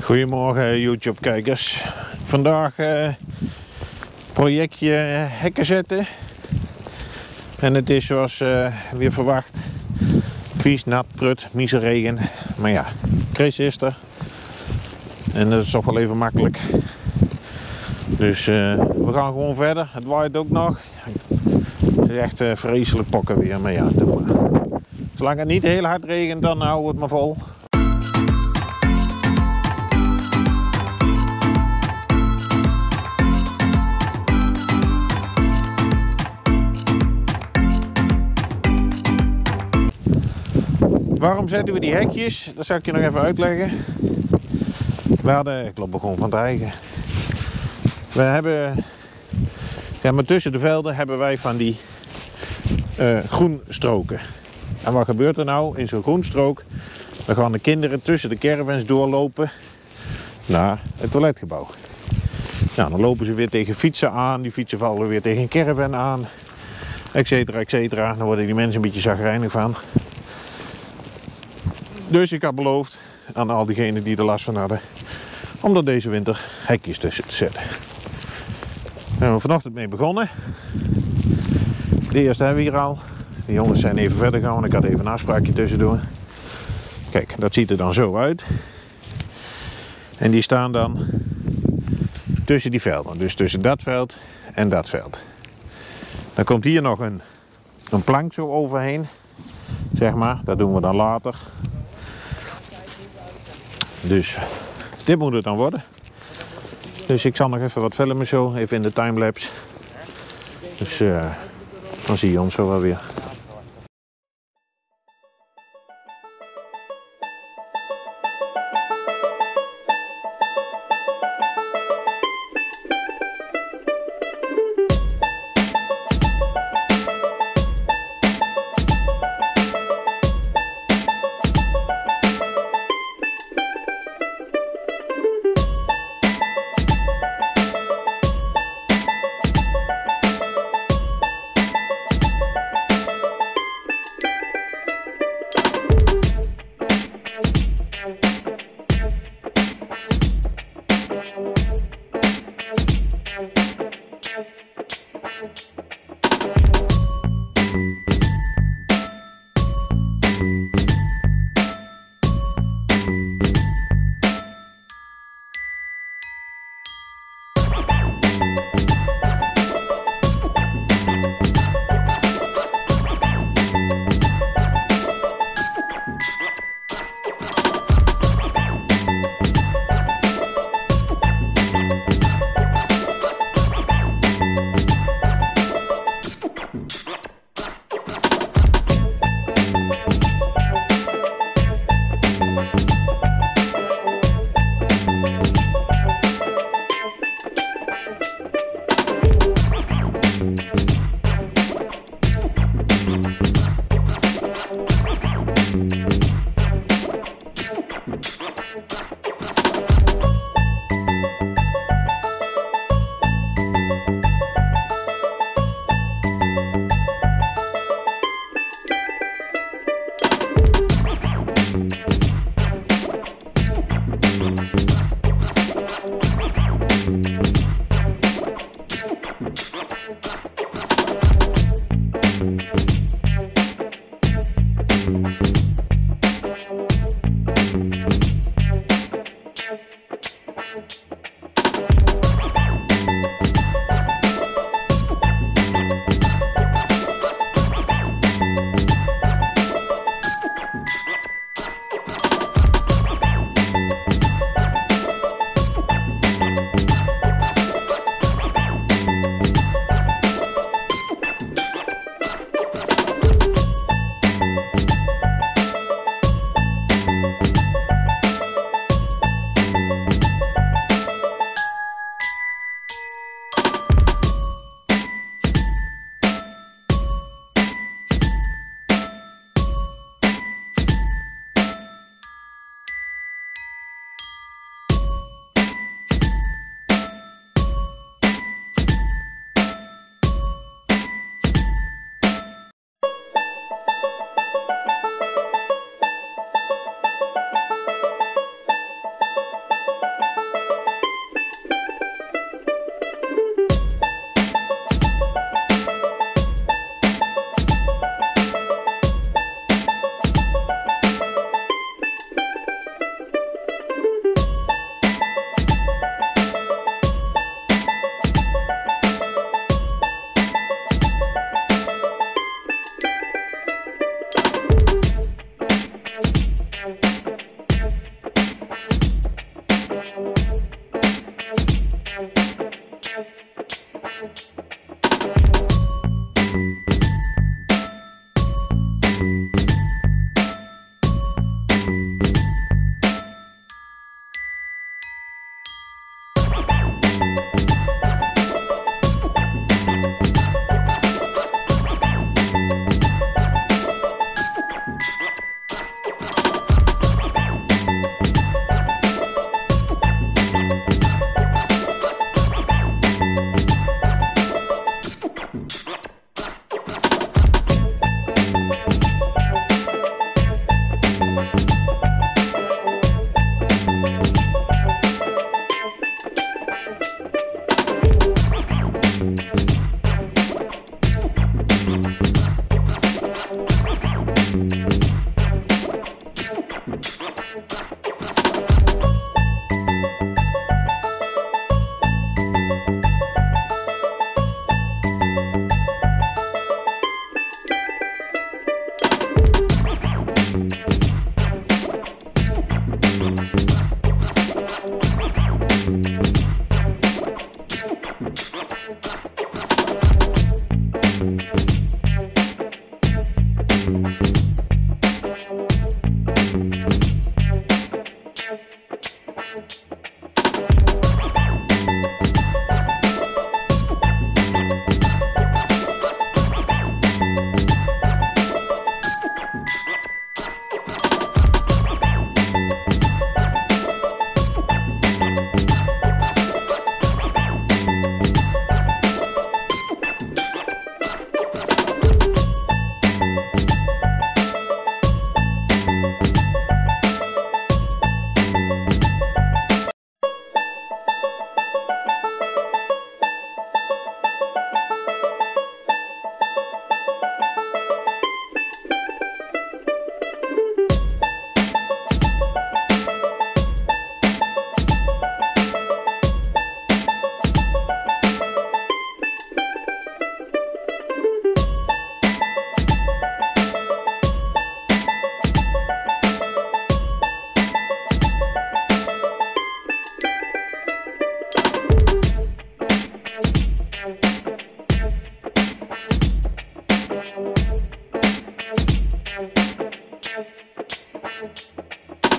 Goedemorgen YouTube kijkers. Vandaag projectje hekken zetten. En het is zoals weer verwacht. Vies, nat, prut, miseregen. Maar ja, Chris is er. En dat is toch wel even makkelijk. Dus we gaan gewoon verder. Het waait ook nog. Het is echt vreselijk pokken weer. Maar ja, doe maar. Zolang het niet heel hard regent, dan houden we het maar vol. Waarom zetten we die hekjes? Dat zal ik je nog even uitleggen. Ik loop er gewoon van het eigen. We hebben, ja, maar tussen de velden hebben wij van die groenstroken. En wat gebeurt er nou in zo'n groenstrook? Dan gaan de kinderen tussen de caravans doorlopen naar het toiletgebouw. Nou, dan lopen ze weer tegen fietsen aan, die fietsen vallen weer tegen een caravan aan, etcetera, etcetera. Dan worden die mensen een beetje chagrijnig van. Dus ik had beloofd aan al diegenen die er last van hadden, om er deze winter hekjes tussen te zetten. Daar zijn we vanochtend mee begonnen. De eerste hebben we hier al. De jongens zijn even verder gegaan, want ik had even een afspraakje tussendoor. Kijk, dat ziet er dan zo uit. En die staan dan tussen die velden. Dus tussen dat veld en dat veld. Dan komt hier nog een plank zo overheen. Zeg maar, dat doen we dan later. Dus dit moet het dan worden. Dus ik zal nog even wat filmen zo, even in de timelapse. Dus dan zie je ons zo wel weer.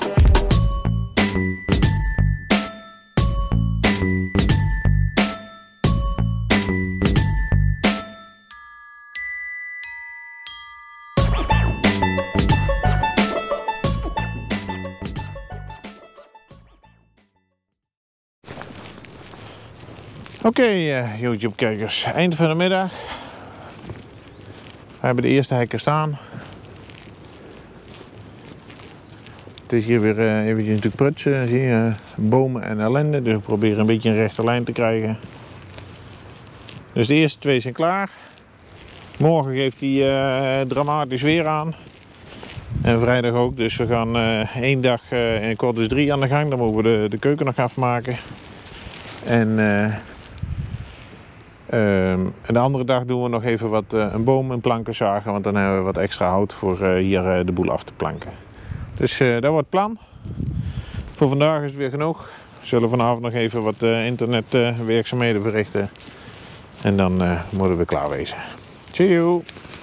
Oké, YouTube-kijkers, eind van de middag. We hebben de eerste hekken staan. Het is hier weer eventjes natuurlijk prutsen, zie je, bomen en ellende. Dus we proberen een beetje een rechte lijn te krijgen. Dus de eerste twee zijn klaar. Morgen geeft hij dramatisch weer aan. En vrijdag ook, dus we gaan 1 dag in Cordis 3 aan de gang. Dan mogen we de keuken nog afmaken. En de andere dag doen we nog even wat een boom en planken zagen, want dan hebben we wat extra hout voor hier de boel af te planken. Dus dat wordt het plan. Voor vandaag is het weer genoeg. We zullen vanavond nog even wat internetwerkzaamheden verrichten. En dan moeten we klaar wezen. See you!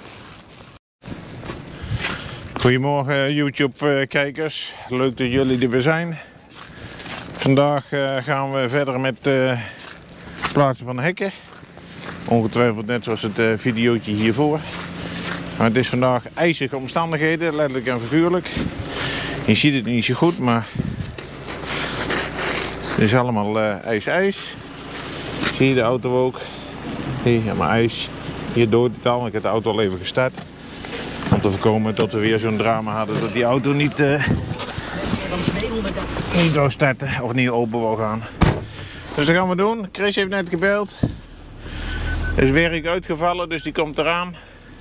Goedemorgen YouTube kijkers. Leuk dat jullie er weer zijn. Vandaag gaan we verder met het plaatsen van de hekken. Ongetwijfeld net zoals het videootje hiervoor. Maar het is vandaag ijzige omstandigheden, letterlijk en figuurlijk. Je ziet het niet zo goed, maar het is allemaal ijs. Zie je de auto ook? Hier, helemaal ijs. Hier doodt het al, ik heb de auto al even gestart. Om te voorkomen dat we weer zo'n drama hadden dat die auto niet wou starten of niet open wou gaan. Dus dat gaan we doen. Chris heeft net gebeld. Er is werk uitgevallen, dus die komt eraan.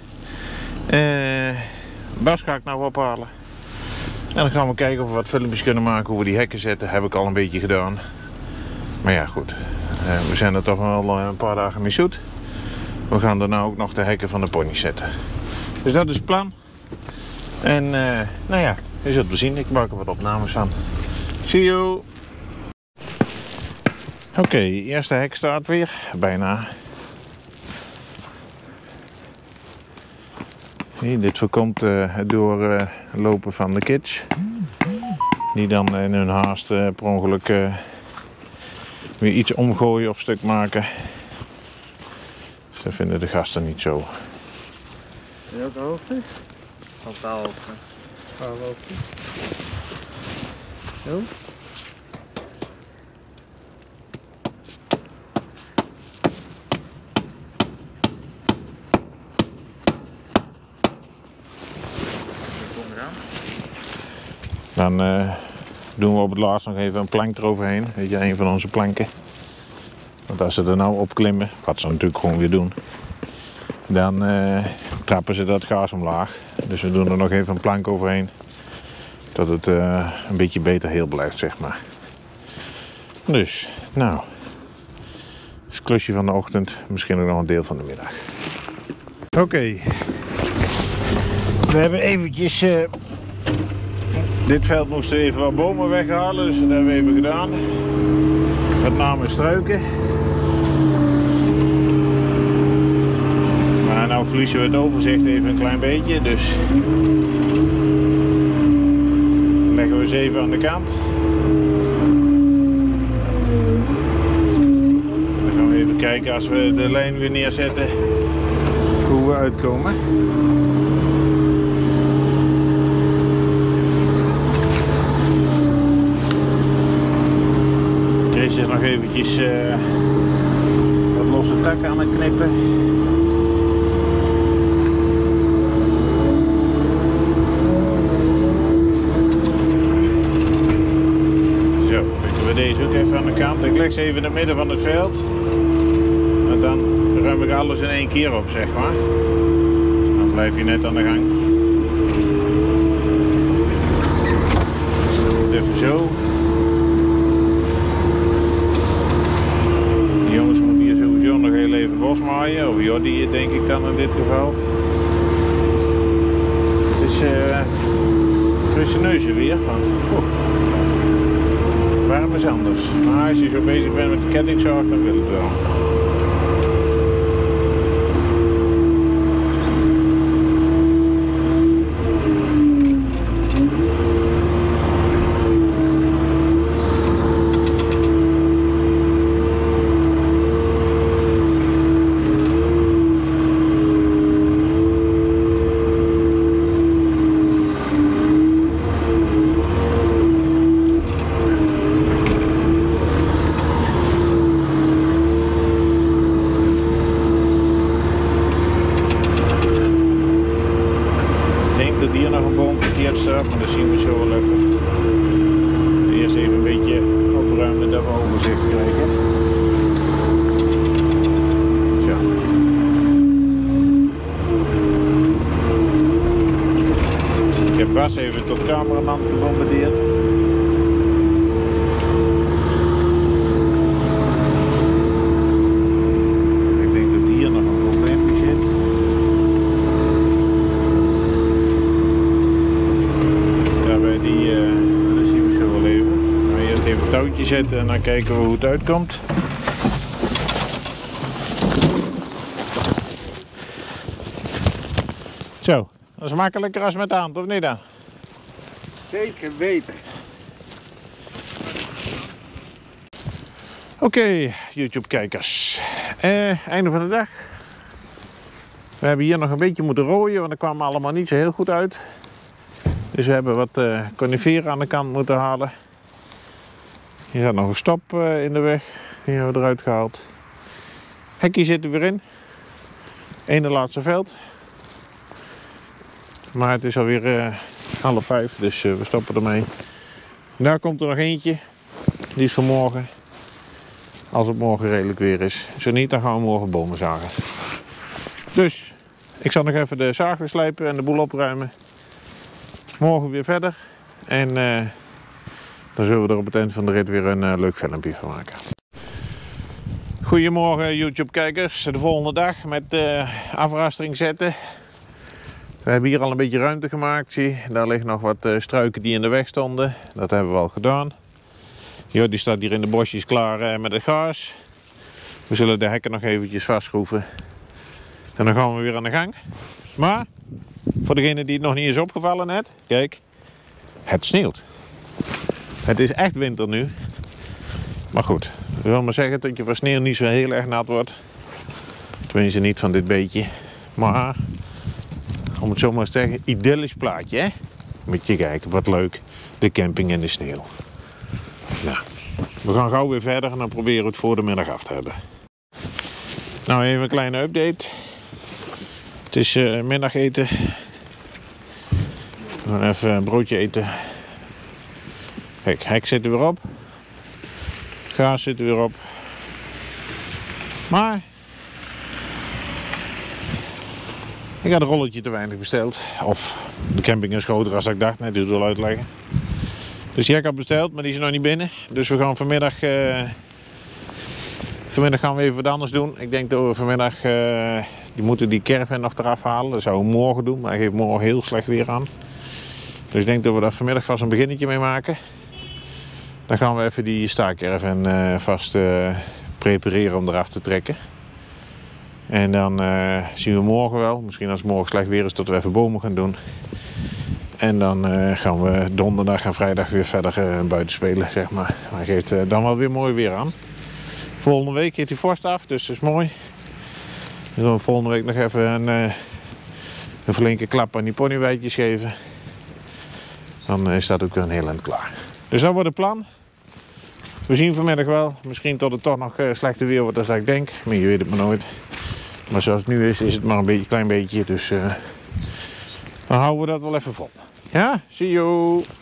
Bas ga ik nou ophalen. En dan gaan we kijken of we wat filmpjes kunnen maken hoe we die hekken zetten. Heb ik al een beetje gedaan. Maar ja, goed. We zijn er toch wel een paar dagen mee zoet. We gaan daarna ook nog de hekken van de pony zetten. Dus dat is het plan. En nou ja, je zult we zien. Ik maak er wat opnames van. See you! Oké, eerste hek staat weer. Bijna. Dit voorkomt het doorlopen van de kids. Die dan in hun haast per ongeluk weer iets omgooien of stuk maken. Dus dat vinden de gasten niet zo. Welke hoogte? Van taalhoogte. Taalhoogte. Zo. Dan doen we op het laatst nog even een plank eroverheen. Weet je, een van onze planken. Want als ze er nou op klimmen, wat ze natuurlijk gewoon weer doen, dan trappen ze dat gaas omlaag. Dus we doen er nog even een plank overheen. Dat het een beetje beter heel blijft, zeg maar. Dus, nou. Dat is het klusje van de ochtend. Misschien ook nog een deel van de middag. Oké. We hebben eventjes... dit veld moesten we even wat bomen weghalen, dus dat hebben we even gedaan. Met name struiken. Maar nou verliezen we het overzicht even een klein beetje, dus leggen we ze even aan de kant. Dan gaan we even kijken als we de lijn weer neerzetten hoe we uitkomen. Chris is nog eventjes wat losse takken aan het knippen. Zo, leggen we deze ook even aan de kant. Ik leg ze even in het midden van het veld. En dan ruim ik alles in één keer op, zeg maar. Dan blijf je net aan de gang. Even zo. De jongens moeten hier sowieso nog heel even bosmaaien, of Jordi denk ik dan in dit geval. Het is frisse neuzen weer. Warm is anders. Maar als je zo bezig bent met de kettingzaag, dan wil het wel. even tot cameraman gebombardeerd. Ik denk dat hier nog een probleempje zit. Daarbij die, dat zien we zo wel even. Maar eerst even het touwtje zetten en dan kijken we hoe het uitkomt. Zo, dat is makkelijker als met de hand, of niet dan? Zeker weten. Oké, YouTube kijkers. Einde van de dag. We hebben hier nog een beetje moeten rooien, want dat kwam allemaal niet zo heel goed uit. Dus we hebben wat coniferen aan de kant moeten halen. Hier zat nog een stop in de weg. Die hebben we eruit gehaald. Hekje zit er weer in. Ene laatste veld. Maar het is alweer 4:30, dus we stoppen ermee. Daar komt er nog eentje. Die is voor morgen. Als het morgen redelijk weer is. Zo niet, dan gaan we morgen bomen zagen. Dus, ik zal nog even de zaag weer slijpen en de boel opruimen. Morgen weer verder. En dan zullen we er op het eind van de rit weer een leuk filmpje van maken. Goedemorgen YouTube kijkers. De volgende dag met afrastering zetten. We hebben hier al een beetje ruimte gemaakt. Zie, daar liggen nog wat struiken die in de weg stonden. Dat hebben we al gedaan. Die staat hier in de bosjes klaar met het gaas. We zullen de hekken nog eventjes vastschroeven. En dan gaan we weer aan de gang. Maar, voor degene die het nog niet is opgevallen net. Kijk, het sneeuwt. Het is echt winter nu. Maar goed, ik wil maar zeggen dat je van sneeuw niet zo heel erg nat wordt. Tenminste niet van dit beetje. Maar, om het zo maar te zeggen, idyllisch plaatje, hè? Moet je kijken, wat leuk. De camping in de sneeuw. Nou, we gaan gauw weer verder en dan proberen we het voor de middag af te hebben. Nou, even een kleine update. Het is middageten. We gaan even een broodje eten. Kijk, hek zit er weer op. Gaas zit er weer op. Maar ik had een rolletje te weinig besteld. Of de camping is groter dan ik dacht. Nee, die zal uitleggen. Dus die heb ik al besteld, maar die is nog niet binnen. Dus we gaan vanmiddag gaan we even wat anders doen. Ik denk dat we vanmiddag die moeten die caravan nog eraf halen. Dat zouden we morgen doen, maar hij geeft morgen heel slecht weer aan. Dus ik denk dat we daar vanmiddag vast een beginnetje mee maken. Dan gaan we even die staakerven vast prepareren om eraf te trekken. En dan zien we morgen wel, misschien als het morgen slecht weer is, dat we even bomen gaan doen. En dan gaan we donderdag en vrijdag weer verder buiten spelen, zeg maar. Hij geeft dan wel weer mooi weer aan. Volgende week heeft hij vorst af, dus dat is mooi. Dan gaan we volgende week nog even een flinke klap aan die ponyweidjes geven. Dan is dat ook weer een heel eind klaar. Dus dat wordt het plan. We zien vanmiddag wel. Misschien tot het toch nog slechter weer wordt dan ik denk. Maar je weet het maar nooit. Maar zoals het nu is het maar een klein beetje. Dus dan houden we dat wel even vol. Ja, zie je.